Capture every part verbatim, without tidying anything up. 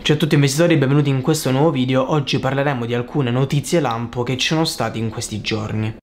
Ciao a tutti investitori e benvenuti in questo nuovo video. Oggi parleremo di alcune notizie lampo che ci sono state in questi giorni.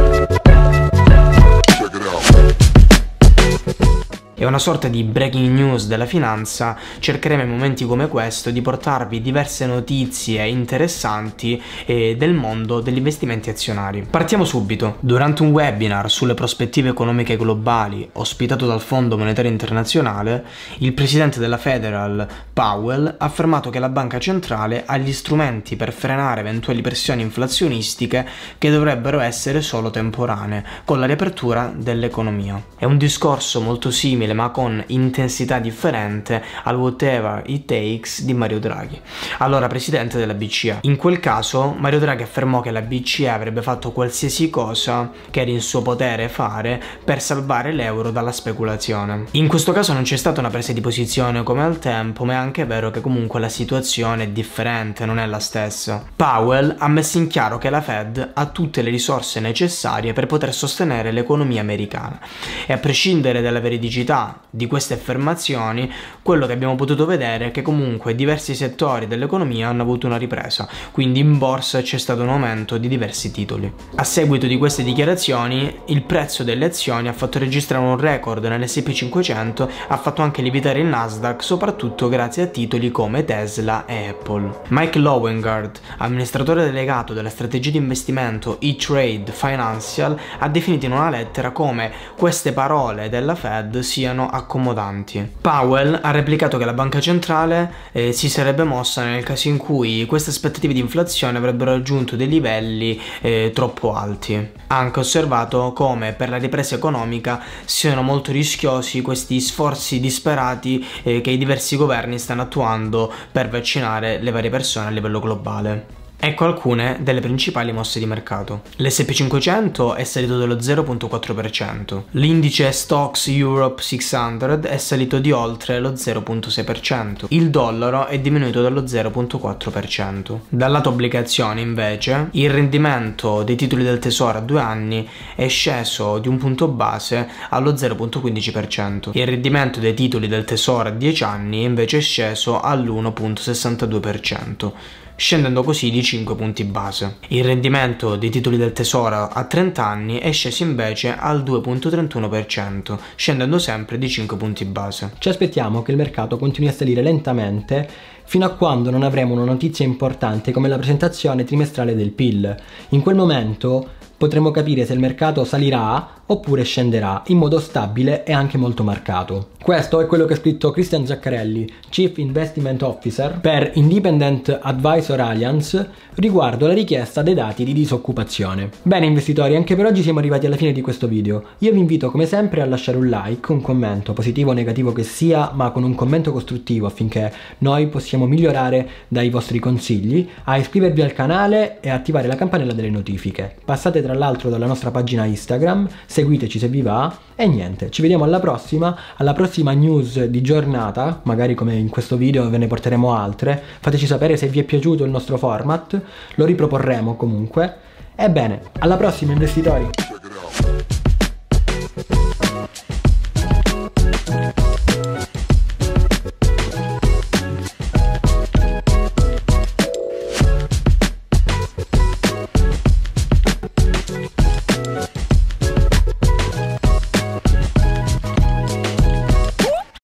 È una sorta di breaking news della finanza. Cercheremo in momenti come questo di portarvi diverse notizie interessanti eh, del mondo degli investimenti azionari. Partiamo subito. Durante un webinar sulle prospettive economiche globali ospitato dal Fondo Monetario Internazionale, il presidente della Federal, Powell, ha affermato che la banca centrale ha gli strumenti per frenare eventuali pressioni inflazionistiche che dovrebbero essere solo temporanee, con la riapertura dell'economia. È un discorso molto simile ma con intensità differente al whatever it takes di Mario Draghi, allora presidente della B C E. In quel caso Mario Draghi affermò che la B C E avrebbe fatto qualsiasi cosa che era in suo potere fare per salvare l'euro dalla speculazione. In questo caso non c'è stata una presa di posizione come al tempo, ma è anche vero che comunque la situazione è differente, non è la stessa. Powell ha messo in chiaro che la Fed ha tutte le risorse necessarie per poter sostenere l'economia americana e, a prescindere dalla veridicità di queste affermazioni, quello che abbiamo potuto vedere è che comunque diversi settori dell'economia hanno avuto una ripresa, quindi in borsa c'è stato un aumento di diversi titoli. A seguito di queste dichiarazioni, il prezzo delle azioni ha fatto registrare un record nell'esse and pi cinquecento, ha fatto anche lievitare il Nasdaq, soprattutto grazie a titoli come Tesla e Apple. Mike Lowengardt, amministratore delegato della strategia di investimento E-Trade Financial, ha definito in una lettera come queste parole della Fed siano accomodanti. Powell ha replicato che la banca centrale eh, si sarebbe mossa nel caso in cui queste aspettative di inflazione avrebbero raggiunto dei livelli eh, troppo alti. Ha anche osservato come per la ripresa economica siano molto rischiosi questi sforzi disperati eh, che i diversi governi stanno attuando per vaccinare le varie persone a livello globale. Ecco alcune delle principali mosse di mercato. l'esse and pi cinquecento è salito dello zero virgola quattro per cento, l'indice Stocks Europe seicento è salito di oltre lo zero virgola sei per cento, il dollaro è diminuito dello zero virgola quattro per cento. Dal lato obbligazioni invece, il rendimento dei titoli del tesoro a due anni è sceso di un punto base allo zero virgola quindici per cento, il rendimento dei titoli del tesoro a dieci anni invece è sceso all'uno virgola sessantadue per cento, scendendo così di cinque punti base. Il rendimento dei titoli del tesoro a trenta anni è sceso invece al due virgola trentuno per cento, scendendo sempre di cinque punti base. Ci aspettiamo che il mercato continui a salire lentamente fino a quando non avremo una notizia importante come la presentazione trimestrale del P I L. In quel momento potremo capire se il mercato salirà oppure scenderà in modo stabile e anche molto marcato. Questo è quello che ha scritto Christian Zaccarelli, Chief Investment Officer per Independent Advisor Alliance, riguardo alla richiesta dei dati di disoccupazione. Bene investitori, anche per oggi siamo arrivati alla fine di questo video. Io vi invito come sempre a lasciare un like, un commento, positivo o negativo che sia, ma con un commento costruttivo affinché noi possiamo migliorare dai vostri consigli, a iscrivervi al canale e attivare la campanella delle notifiche. Passate tra l'altro dalla nostra pagina Instagram, seguiteci se vi va e niente, ci vediamo alla prossima, alla prossima news di giornata, magari come in questo video ve ne porteremo altre. Fateci sapere se vi è piaciuto il nostro format, lo riproporremo comunque. Ebbene, alla prossima investitori!